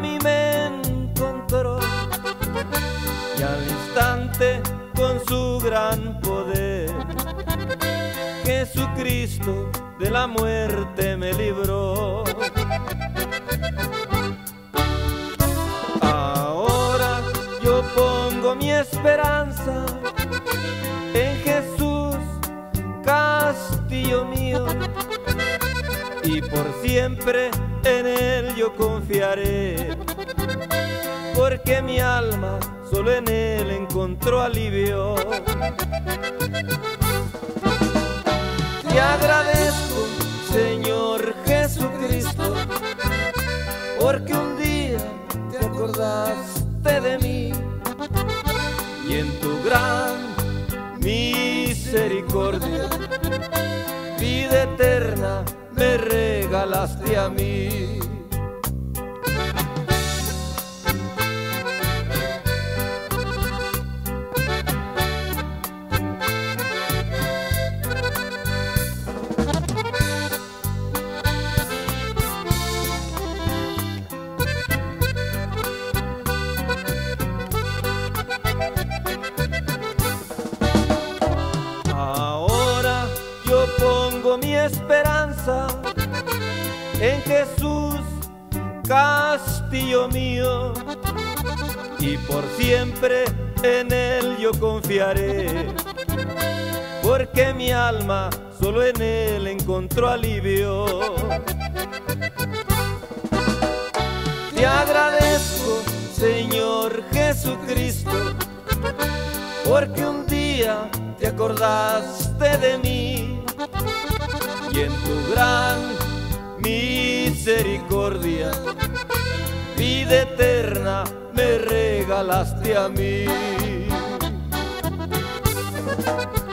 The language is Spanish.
mí me encontró y al instante con su gran poder Jesucristo de la muerte me libró. Ahora yo pongo mi esperanza en Jesús, castillo mío, y por siempre en Él yo confiaré, porque mi alma solo en Él encontró alivio. Te agradezco, Señor Jesucristo, porque un día te acordaste de mí y en tu gran misericordia vida eterna me regalaste a mí. Ahora yo pongo mi esperanza en Jesús, castillo mío, y por siempre en Él yo confiaré, porque mi alma solo en Él encontró alivio. Te agradezco, Señor Jesucristo, porque un día te acordaste de mí y en tu gran misericordia vida eterna me regalaste a mí.